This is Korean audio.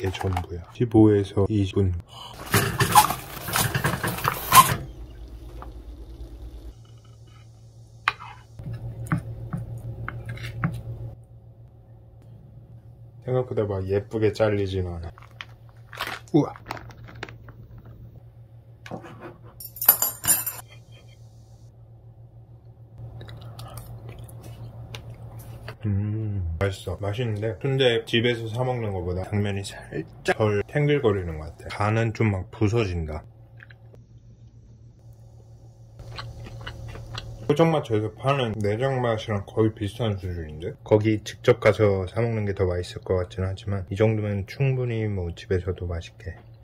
이게 전부야. 15에서 20분. 생각보다 막 예쁘게 잘리진 않아. 우와. 맛있어. 맛있는데 근데 집에서 사 먹는 것보다 당면이 살짝 덜 탱글거리는 것 같아. 간은 좀 막 부서진다. 포장마차에서 파는 내장 맛이랑 거의 비슷한 수준인데? 거기 직접 가서 사 먹는 게 더 맛있을 것 같긴 하지만 이 정도면 충분히 뭐 집에서도 맛있게